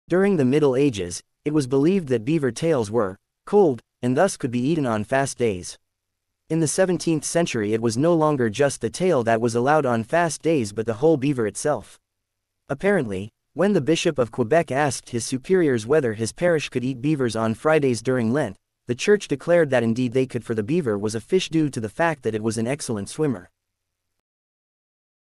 During the Middle Ages, it was believed that beaver tails were cold, and thus could be eaten on fast days. In the 17th century it was no longer just the tail that was allowed on fast days but the whole beaver itself. Apparently, when the Bishop of Quebec asked his superiors whether his parish could eat beavers on Fridays during Lent, the church declared that indeed they could, for the beaver was a fish due to the fact that it was an excellent swimmer.